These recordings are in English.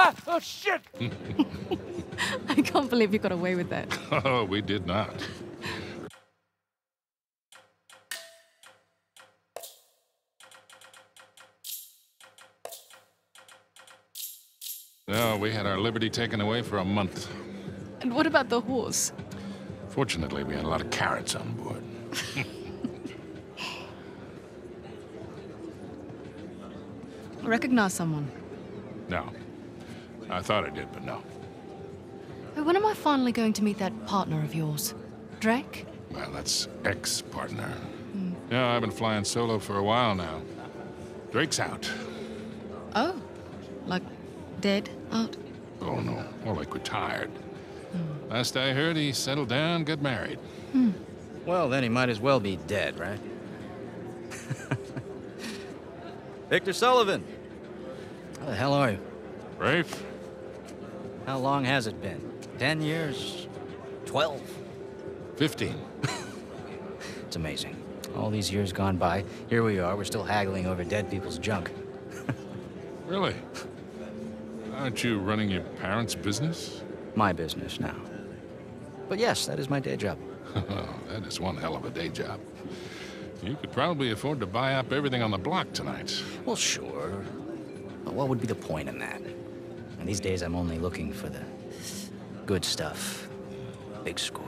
Ah! Oh, shit! I can't believe you got away with that. Oh, we did not. No, we had our liberty taken away for a month. And what about the horse? Fortunately, we had a lot of carrots on board. Recognize someone? No. I thought I did, but no. When am I finally going to meet that partner of yours? Drake? Well, that's ex-partner. Yeah, I've been flying solo for a while now. Drake's out. Oh, like dead out? Oh, no. More like retired. Last I heard, he settled down, got married. Well, then he might as well be dead, right? Victor Sullivan! How the hell are you? Rafe? How long has it been? 10 years? 12? 15. It's amazing. All these years gone by, here we are, we're still haggling over dead people's junk. Really? Aren't you running your parents' business? My business now. But yes, that is my day job. That is one hell of a day job. You could probably afford to buy up everything on the block tonight. Well, sure. But what would be the point in that? And these days, I'm only looking for the good stuff. Big scores.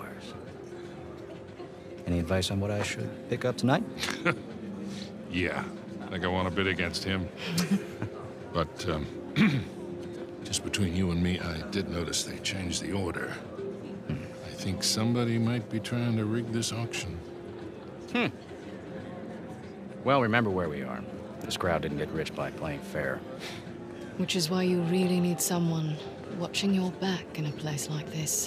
Any advice on what I should pick up tonight? Yeah, I think I want to bid against him. But, just between you and me, I did notice they changed the order. I think somebody might be trying to rig this auction. Well, remember where we are. This crowd didn't get rich by playing fair. Which is why you really need someone watching your back in a place like this.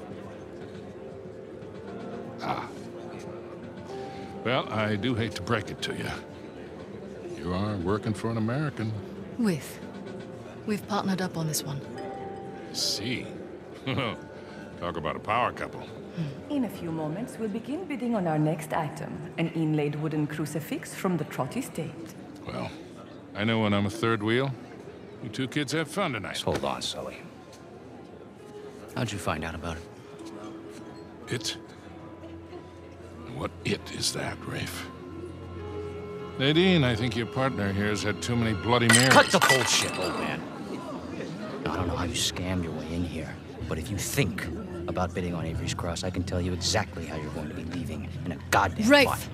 Ah. Well, I do hate to break it to you. You are working for an American. We've partnered up on this one. I see. Talk about a power couple. In a few moments, we'll begin bidding on our next item, an inlaid wooden crucifix from the Trott estate. Well, I know when I'm a third wheel. You two kids have fun tonight. Just hold on, Sully. How'd you find out about it? It? What it is that, Rafe? Nadine, I think your partner here has had too many Bloody Marys. Cut the bullshit, old man. Now, I don't know how you scammed your way in here, but if you think about bidding on Avery's Cross, I can tell you exactly how you're going to be leaving in a goddamn Rafe! fight.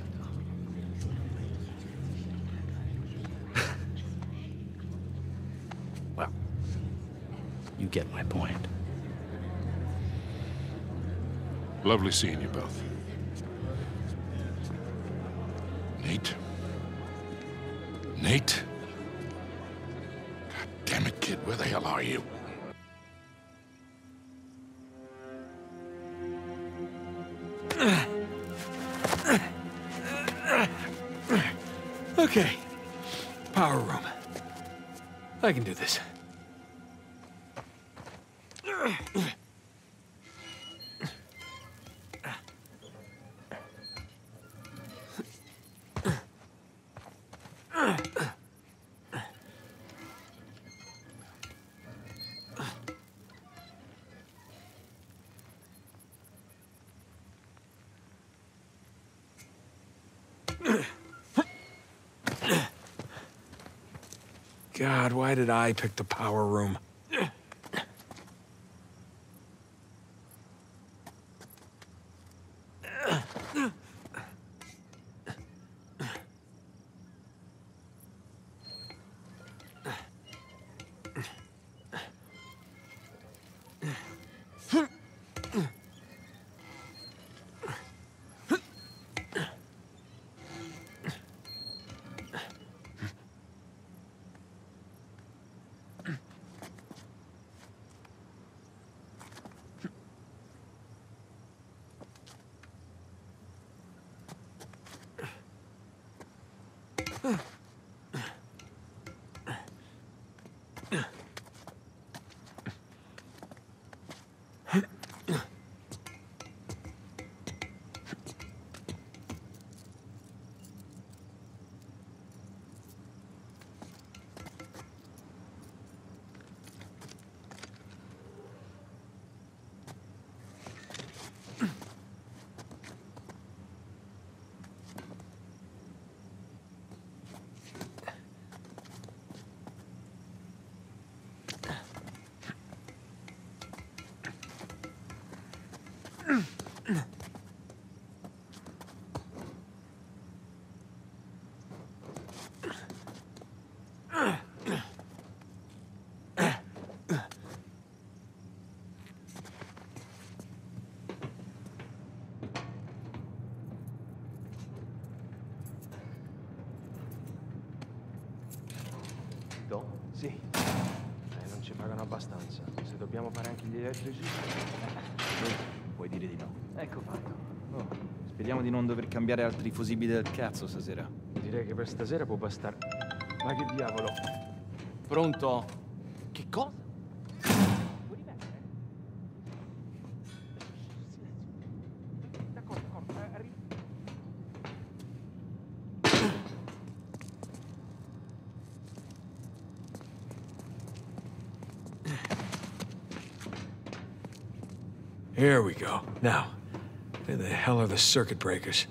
Well, you get my point. Lovely seeing you both. Nate? Nate? God damn it, kid, where the hell are you? Okay. Power room. I can do this. God, why did I pick the power room? Capito? Sì. Non ci pagano abbastanza. Se dobbiamo fare anche gli elettrici... Puoi dire di no. Ecco fatto. Oh, speriamo di non dover cambiare altri fusibili del cazzo stasera. Direi che per stasera può bastare. Ma che diavolo? Pronto? Che cosa? Here we go. Now, where the hell are the circuit breakers?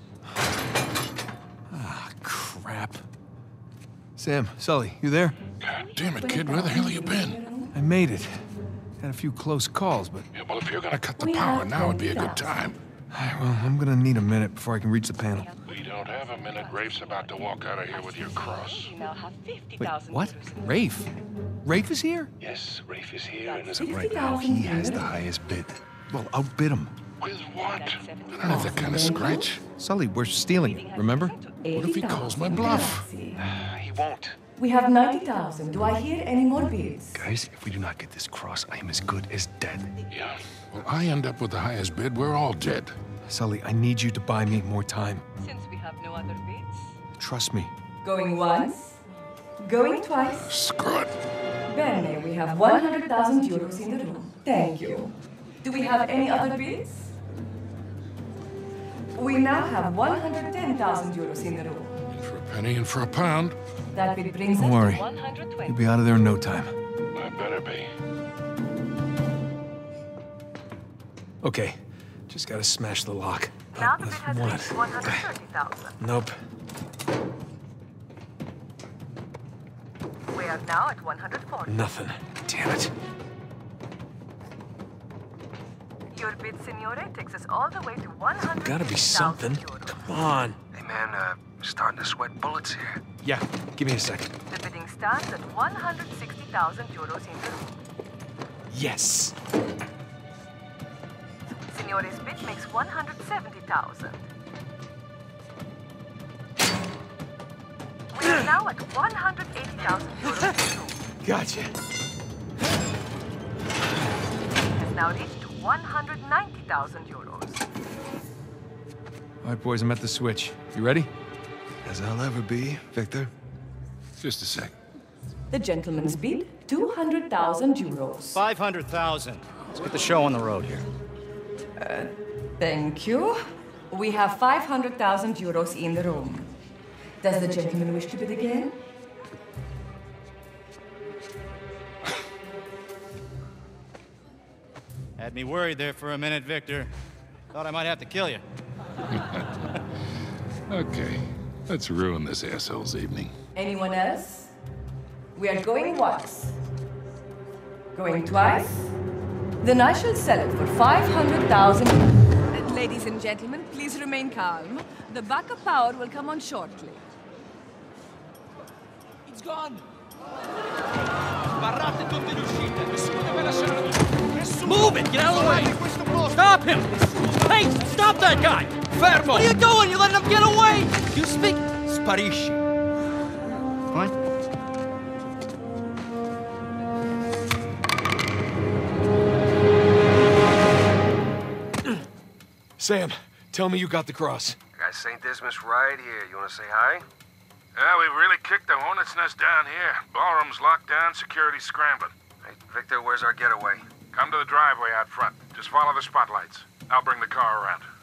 Ah, crap. Sam, Sully, you there? God damn it, kid, where the hell have you been? I made it. Had a few close calls, but... Yeah, well, if you're gonna cut the power, now would be a good time. Well, I'm gonna need a minute before I can reach the panel. We don't have a minute. Rafe's about to walk out of here with your cross. Wait, what? Rafe? Rafe is here? Yes, Rafe is here, and as of right now, he has the highest bid. Well, outbid him. With what? I don't have that kind of scratch. Sully, we're stealing it, remember? What if he calls my bluff? He won't. We have 90,000. Do I hear any more bids? Guys, if we do not get this cross, I am as good as dead. Yeah. Well, I end up with the highest bid. We're all dead. Sully, I need you to buy me more time. Since we have no other bids. Trust me. Going once. Going twice. Screw it. Bene, we have 100,000 euros in the room. Thank you. Do we have any other bids? We now have 110,000 euros in the room. For a penny and for a pound. That bid brings Don't us worry. to 120. You'll be out of there in no time. I better be. Okay. Just gotta smash the lock. Now the bid has What? reached 130,000. Nope. We are now at 140. Nothing. Damn it. Your bid, signore, takes us all the way to 100,000 Gotta be something. euros. Come on. Hey man, starting to sweat bullets here. Yeah, give me a second. The bidding stands at 160,000 euros in the room. Yes. Signore's bid makes 170,000. We are now at 180,000 euros in the room. Gotcha. Has now reached 190,000 euros. All right, boys, I'm at the switch. You ready? As I'll ever be, Victor. Just a sec. The gentleman's bid, 200,000 euros. 500,000. Let's get the show on the road here. Thank you. We have 500,000 euros in the room. Does the gentleman wish to bid again? Had me worried there for a minute, Victor. Thought I might have to kill you. Okay, let's ruin this asshole's evening. Anyone else? We are going once. Going twice? Then I shall sell it for 500,000. Ladies and gentlemen, please remain calm. The backup power will come on shortly. It's gone! Sbarrate tutte le uscite, nessuno deve lasciare. Move it! Get out of the way! Stop him! Hey! Stop that guy! Fermo! What are you doing? You're letting him get away! You speak... Sparisci. Fine? Sam, tell me you got the cross. I got St. Dismas right here. You want to say hi? Yeah, we've really kicked the hornet's nest down here. Ballroom's locked down, security's scrambling. Hey, Victor, where's our getaway? Come to the driveway out front. Just follow the spotlights. I'll bring the car around.